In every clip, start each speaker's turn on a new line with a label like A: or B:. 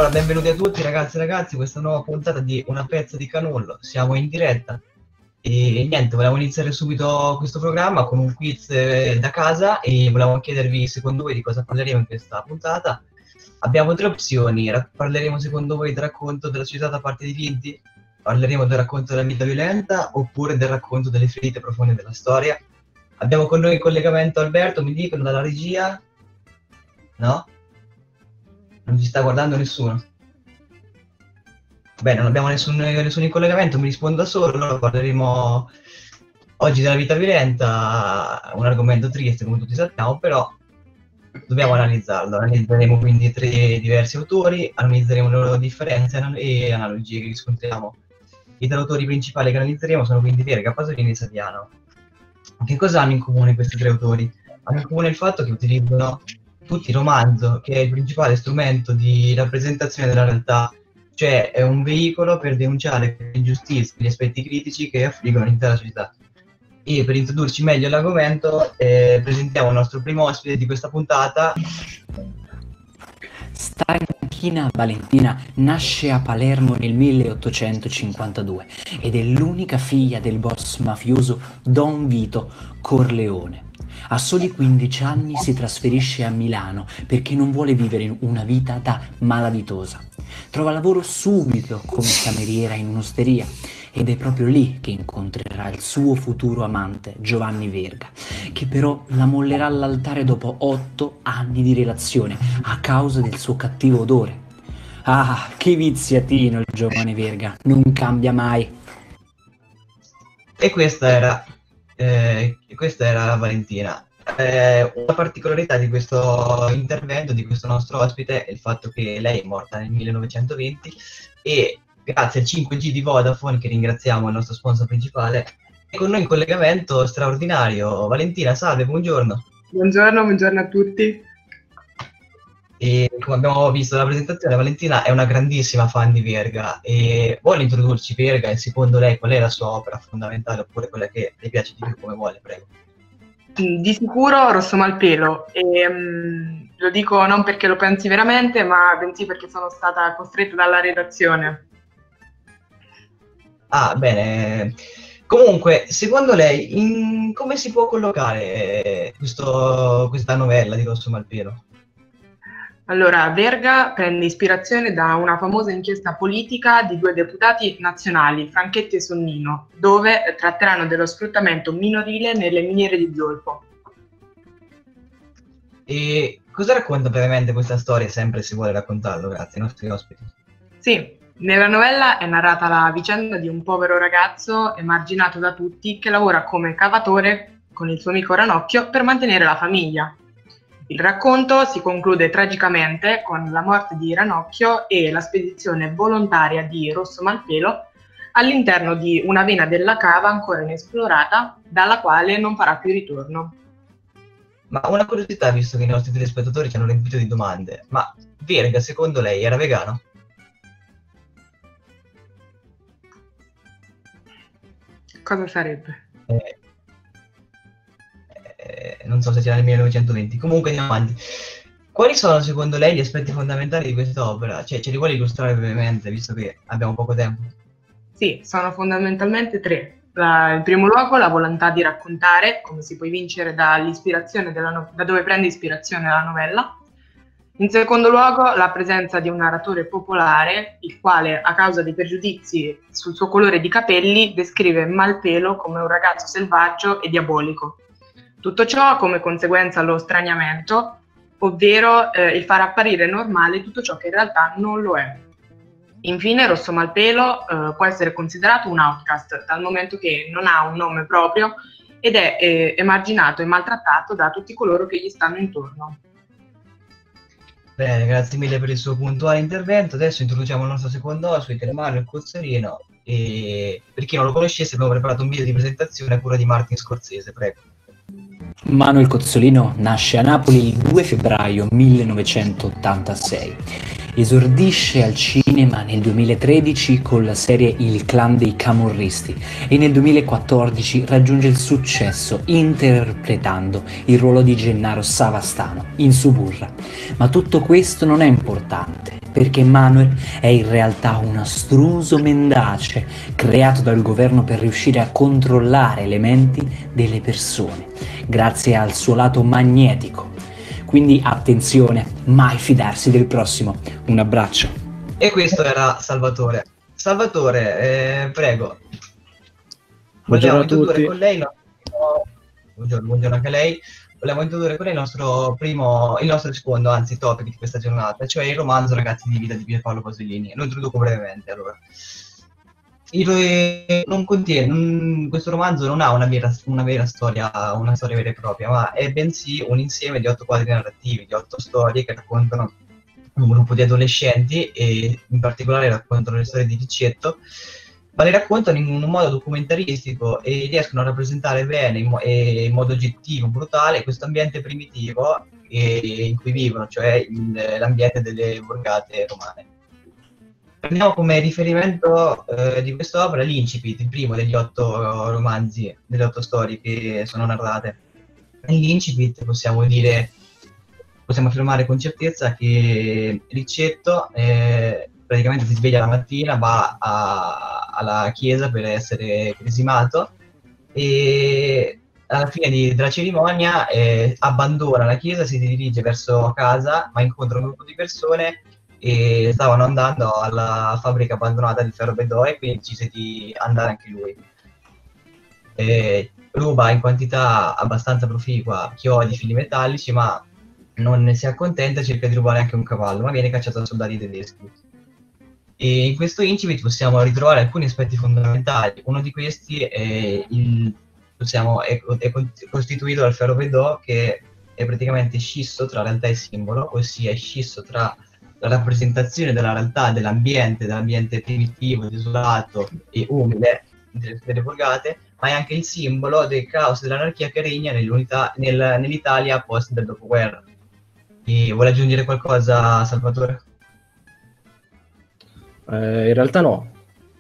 A: Allora, benvenuti a tutti ragazzi e ragazzi, questa nuova puntata di Una pezza di Canullo. Siamo in diretta e niente, volevamo iniziare subito questo programma con un quiz da casa e volevamo chiedervi secondo voi di cosa parleremo in questa puntata. Abbiamo tre opzioni: parleremo secondo voi del racconto della società da parte di Vinti, parleremo del racconto della vita violenta oppure del racconto delle ferite profonde della storia. Abbiamo con noi in collegamento Alberto, mi dicono dalla regia. No? Non ci sta guardando nessuno. Bene, non abbiamo nessuno in collegamento, mi rispondo da solo. Allora parleremo oggi della vita violenta, un argomento triste come tutti sappiamo, però dobbiamo analizzarlo. Analizzeremo quindi tre diversi autori, analizzeremo le loro differenze e analogie che riscontriamo. I tre autori principali che analizzeremo sono quindi Verga, Pasolini e Saviano. Che cosa hanno in comune questi tre autori? Hanno in comune il fatto che utilizzano tutti il romanzo, che è il principale strumento di rappresentazione della realtà, cioè è un veicolo per denunciare le ingiustizie, gli aspetti critici che affliggono l'intera società. E per introdurci meglio all'argomento presentiamo il nostro primo ospite di questa puntata.
B: Stanchina Valentina nasce a Palermo nel 1852 ed è l'unica figlia del boss mafioso Don Vito Corleone. A soli 15 anni si trasferisce a Milano perché non vuole vivere una vita da malavitosa. Trova lavoro subito come cameriera in un'osteria ed è proprio lì che incontrerà il suo futuro amante Giovanni Verga, che però la mollerà all'altare dopo 8 anni di relazione a causa del suo cattivo odore. Ah, che viziatino il giovane Verga, non cambia mai.
A: E questa era Valentina. Una particolarità di questo intervento, di questo nostro ospite, è il fatto che lei è morta nel 1920 e grazie al 5G di Vodafone, che ringraziamo, il nostro sponsor principale, è con noi in collegamento straordinario. Valentina, salve, buongiorno.
C: Buongiorno a tutti.
A: E come abbiamo visto dalla presentazione, Valentina è una grandissima fan di Verga e vuole introdurci Verga e secondo lei qual è la sua opera fondamentale oppure quella che le piace di più, come vuole, prego.
C: Di sicuro Rosso Malpelo, e lo dico non perché lo pensi veramente, ma bensì perché sono stata costretta dalla redazione.
A: Ah, bene. Comunque, secondo lei, come si può collocare questa novella di Rosso Malpelo?
C: Allora, Verga prende ispirazione da una famosa inchiesta politica di 2 deputati nazionali, Franchetti e Sonnino, dove tratteranno dello sfruttamento minorile nelle miniere di zolfo.
A: E cosa racconta brevemente questa storia, sempre se vuole raccontarlo, grazie ai nostri ospiti?
C: Sì, nella novella è narrata la vicenda di un povero ragazzo emarginato da tutti che lavora come cavatore con il suo amico Ranocchio per mantenere la famiglia. Il racconto si conclude tragicamente con la morte di Ranocchio e la spedizione volontaria di Rosso Malpelo all'interno di una vena della cava ancora inesplorata, dalla quale non farà più ritorno.
A: Ma una curiosità, visto che i nostri telespettatori ci hanno riempito di domande, ma Verga, secondo lei, era vegano?
C: Cosa sarebbe?
A: Non so se c'era nel 1920, comunque andiamo avanti. Quali sono secondo lei gli aspetti fondamentali di quest'opera? Cioè, ce li vuole illustrare brevemente, visto che abbiamo poco tempo?
C: Sì, sono fondamentalmente 3. In primo luogo la volontà di raccontare, come si può evincere dall'ispirazione da dove prende ispirazione la novella. In secondo luogo la presenza di un narratore popolare, il quale a causa dei pregiudizi sul suo colore di capelli descrive Malpelo come un ragazzo selvaggio e diabolico. Tutto ciò come conseguenza allo straniamento, ovvero il far apparire normale tutto ciò che in realtà non lo è. Infine Rosso Malpelo può essere considerato un outcast, dal momento che non ha un nome proprio ed è emarginato e maltrattato da tutti coloro che gli stanno intorno.
A: Bene, grazie mille per il suo puntuale intervento. Adesso introduciamo il nostro secondo ospite, Manuel Cozzolino, e per chi non lo conoscesse abbiamo preparato un video di presentazione a cura di Martin Scorsese, prego.
B: Manuel Cozzolino nasce a Napoli il 2 febbraio 1986. Esordisce al cinema nel 2013 con la serie Il clan dei camorristi e nel 2014 raggiunge il successo interpretando il ruolo di Gennaro Savastano in Suburra. Ma tutto questo non è importante, perché Manuel è in realtà un astruso mendace creato dal governo per riuscire a controllare le menti delle persone, grazie al suo lato magnetico. Quindi attenzione, mai fidarsi del prossimo. Un abbraccio.
A: E questo era Salvatore. Salvatore, prego.
D: Buongiorno
A: Vogliamo
D: a
A: introdurre
D: tutti.
A: con lei buongiorno anche lei. Vogliamo introdurre con lei il nostro secondo, anzi, topic di questa giornata, cioè il romanzo Ragazzi di vita di Pierpaolo Pasolini. Lo introduco brevemente, allora. Questo romanzo non ha una vera storia, una storia vera e propria, ma è bensì un insieme di 8 quadri narrativi, di 8 storie che raccontano un gruppo di adolescenti e in particolare raccontano le storie di Riccetto, ma le raccontano in un modo documentaristico e riescono a rappresentare bene e in modo oggettivo, brutale, questo ambiente primitivo in cui vivono, cioè l'ambiente delle borgate romane. Prendiamo come riferimento di quest'opera l'incipit, il primo degli 8 romanzi, delle 8 storie che sono narrate. Nell'incipit possiamo affermare con certezza che Riccetto praticamente si sveglia la mattina, va alla chiesa per essere cresimato e alla fine della cerimonia abbandona la chiesa, si dirige verso casa, ma incontra un gruppo di persone e stavano andando alla fabbrica abbandonata di Ferro e quindi decise di andare anche lui. Ruba in quantità abbastanza proficua chiodi, fili metallici, ma non ne si accontenta e cerca di rubare anche un cavallo, ma viene cacciato da soldati tedeschi. E in questo incipit possiamo ritrovare alcuni aspetti fondamentali. Uno di questi è costituito dal Ferro che è praticamente scisso tra realtà e simbolo, ossia è scisso tra la rappresentazione della realtà, dell'ambiente primitivo, desolato e umile delle borgate, ma è anche il simbolo del caos e dell'anarchia che regna nell'Italia post del dopoguerra. E vuole aggiungere qualcosa, Salvatore?
D: In realtà no.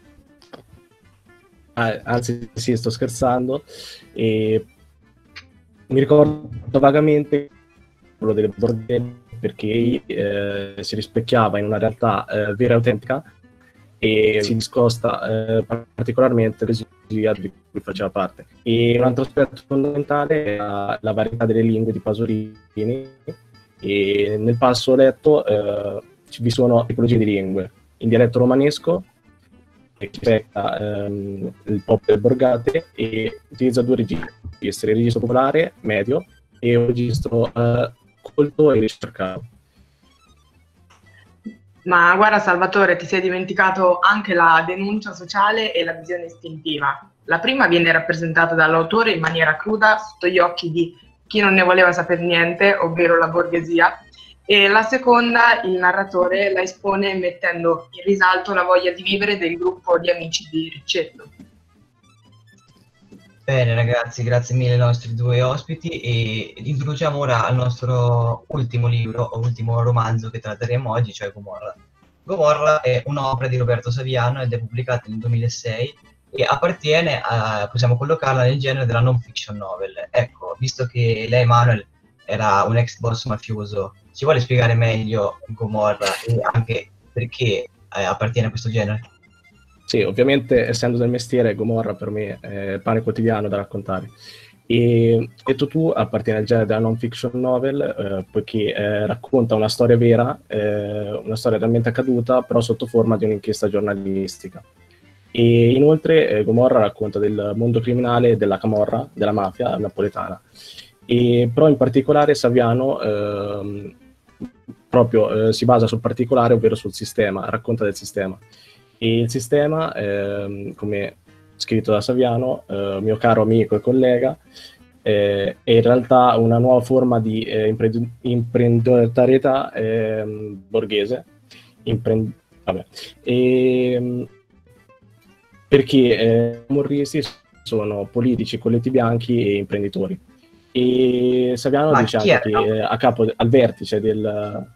D: Anzi, sì, sto scherzando. E mi ricordo vagamente quello delle borgate perché si rispecchiava in una realtà vera e autentica e si discosta particolarmente dall'esia di cui faceva parte. E un altro aspetto fondamentale è la varietà delle lingue di Pasolini, e nel passo letto vi sono tipologie di lingue in dialetto romanesco che rispecchia il pop delle borgate e utilizza 2 registri, il registro popolare medio e un registro colto e ricercato.
C: Ma guarda Salvatore, ti sei dimenticato anche la denuncia sociale e la visione istintiva. La prima viene rappresentata dall'autore in maniera cruda sotto gli occhi di chi non ne voleva sapere niente, ovvero la borghesia, e la seconda il narratore la espone mettendo in risalto la voglia di vivere del gruppo di amici di Riccetto.
A: Bene ragazzi, grazie mille ai nostri 2 ospiti e introduciamo ora al nostro ultimo libro o ultimo romanzo che tratteremo oggi, cioè Gomorra. Gomorra è un'opera di Roberto Saviano ed è pubblicata nel 2006 e appartiene possiamo collocarla nel genere della non fiction novel. Ecco, visto che lei, Manuel, era un ex boss mafioso, ci vuole spiegare meglio Gomorra e anche perché appartiene a questo genere?
D: Sì, ovviamente essendo del mestiere, Gomorra per me è il pane quotidiano da raccontare. E detto tu, appartiene al genere della non fiction novel, poiché racconta una storia vera, una storia realmente accaduta, però sotto forma di un'inchiesta giornalistica. E inoltre Gomorra racconta del mondo criminale della camorra, della mafia napoletana. E però in particolare Saviano proprio si basa sul particolare, ovvero sul sistema, racconta del sistema. E il sistema, come scritto da Saviano, mio caro amico e collega, è in realtà una nuova forma di imprenditorietà borghese, perché i morristi sono politici, colletti bianchi e imprenditori. E Saviano dice anche che a capo, al vertice del...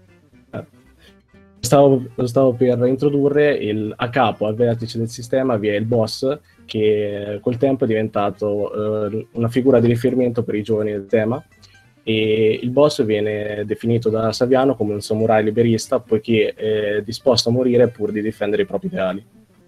D: Stavo per introdurre a capo, al vertice del sistema, vi è il boss, che col tempo è diventato una figura di riferimento per i giovani del tema, e il boss viene definito da Saviano come un samurai liberista, poiché è disposto a morire pur di difendere i propri ideali.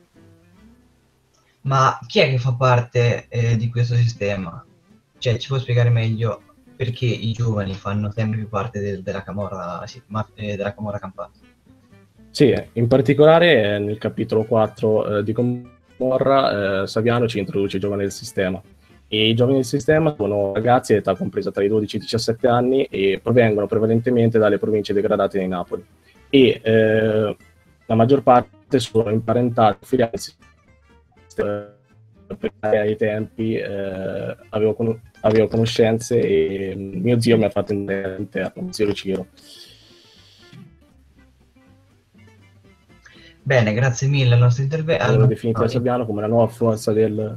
A: Ma chi è che fa parte di questo sistema? Cioè, ci può spiegare meglio perché i giovani fanno sempre più parte della Camorra, della Camorra Campana?
D: Sì, in particolare nel capitolo 4 di Gomorra Saviano ci introduce i giovani del sistema. E i giovani del sistema sono ragazzi di età compresa tra i 12 e i 17 anni e provengono prevalentemente dalle province degradate di Napoli. E la maggior parte sono imparentati, filiali al sistema. Ai tempi avevo conoscenze e mio zio mi ha fatto entrare all'interno, zio Ciro.
A: Bene, grazie mille al nostro intervento.
D: Hanno definito Saviano come la nuova forza del...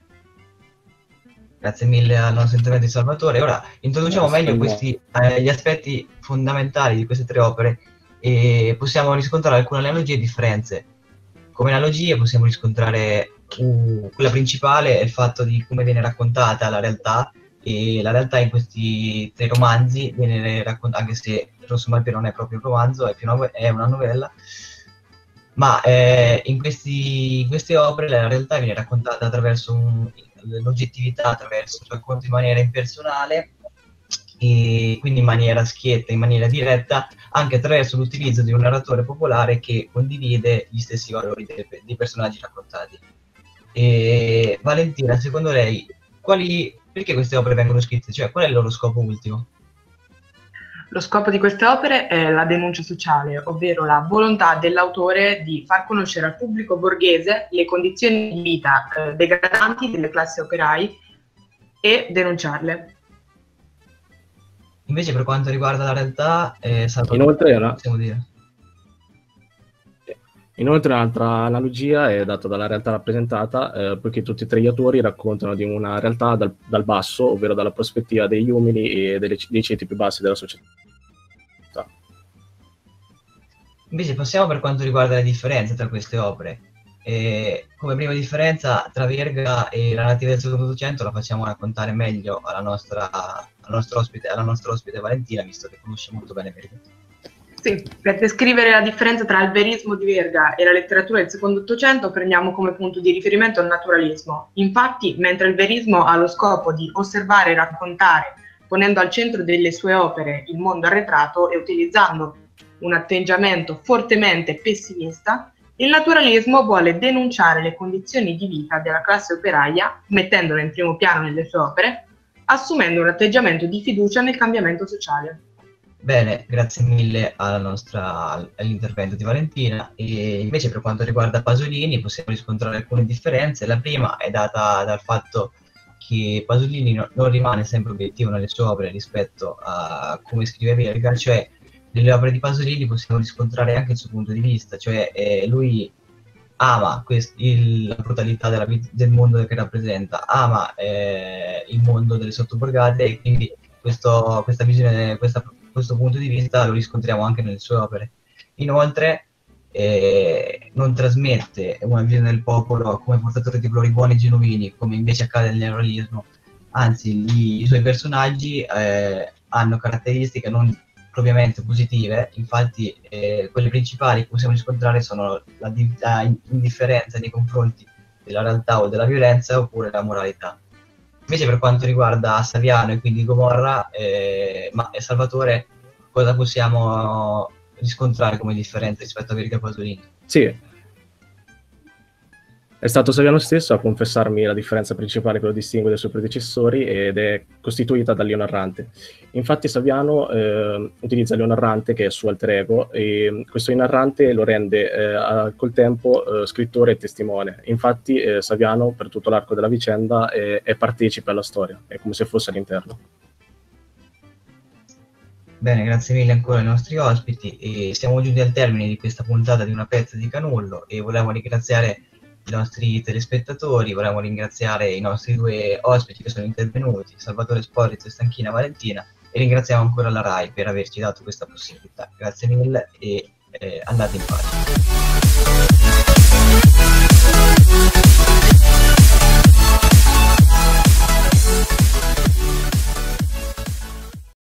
A: Grazie mille al nostro intervento di Salvatore. Ora introduciamo meglio gli aspetti fondamentali di queste tre opere e possiamo riscontrare alcune analogie e differenze. Come analogie possiamo riscontrare quella principale è il fatto di come viene raccontata la realtà, e la realtà in questi tre romanzi viene raccontata, anche se Rosso Malpelo non è proprio un romanzo, è una novella, ma in queste opere la realtà viene raccontata attraverso l'oggettività, attraverso il racconto in maniera impersonale e quindi in maniera schietta, in maniera diretta, anche attraverso l'utilizzo di un narratore popolare che condivide gli stessi valori dei personaggi raccontati. E Valentina, secondo lei, perché queste opere vengono scritte? Cioè, qual è il loro scopo ultimo?
C: Lo scopo di queste opere è la denuncia sociale, ovvero la volontà dell'autore di far conoscere al pubblico borghese le condizioni di vita degradanti delle classi operai e denunciarle.
A: Invece per quanto riguarda la realtà,
D: Inoltre un'altra analogia è data dalla realtà rappresentata, poiché tutti e tre gli autori raccontano di una realtà dal basso, ovvero dalla prospettiva degli umili e dei ceti più bassi della società.
A: Invece passiamo per quanto riguarda le differenze tra queste opere. Come prima differenza tra Verga e la narrativa del secondo Ottocento la facciamo raccontare meglio alla nostra ospite Valentina, visto che conosce molto bene Verga.
C: Sì, per descrivere la differenza tra il verismo di Verga e la letteratura del secondo Ottocento prendiamo come punto di riferimento il naturalismo. Infatti, mentre il verismo ha lo scopo di osservare e raccontare, ponendo al centro delle sue opere il mondo arretrato e utilizzando un atteggiamento fortemente pessimista, il naturalismo vuole denunciare le condizioni di vita della classe operaia, mettendola in primo piano nelle sue opere, assumendo un atteggiamento di fiducia nel cambiamento sociale.
A: Bene, grazie mille all'intervento di Valentina. E invece per quanto riguarda Pasolini possiamo riscontrare alcune differenze. La prima è data dal fatto che Pasolini non rimane sempre obiettivo nelle sue opere rispetto a come scrive Verga, cioè nelle opere di Pasolini possiamo riscontrare anche il suo punto di vista, cioè lui ama la brutalità del mondo che rappresenta, ama il mondo delle sottoborgate e quindi questa visione, questo punto di vista lo riscontriamo anche nelle sue opere. Inoltre non trasmette una visione del popolo come portatore di valori buoni e genuini, come invece accade nel neorealismo, anzi i suoi personaggi hanno caratteristiche non propriamente positive, infatti quelle principali che possiamo riscontrare sono la indifferenza nei confronti della realtà o della violenza oppure la moralità. Invece per quanto riguarda Saviano e quindi Gomorra, Salvatore, cosa possiamo riscontrare come differenza rispetto a Verga e Pasolini?
D: Sì, è stato Saviano stesso a confessarmi la differenza principale che lo distingue dai suoi predecessori ed è costituita dal Io narrante. Infatti Saviano utilizza il Io narrante, che è il suo alter ego, e questo Io narrante lo rende col tempo scrittore e testimone. Infatti Saviano per tutto l'arco della vicenda è partecipe alla storia, è come se fosse all'interno.
A: Bene, grazie mille ancora ai nostri ospiti e siamo giunti al termine di questa puntata di Una pezza di Canullo e volevo ringraziare i nostri telespettatori, volevo ringraziare i nostri due ospiti che sono intervenuti, Salvatore Sporrizzo e Stanchina Valentina, e ringraziamo ancora la RAI per averci dato questa possibilità. Grazie mille e andate in pace.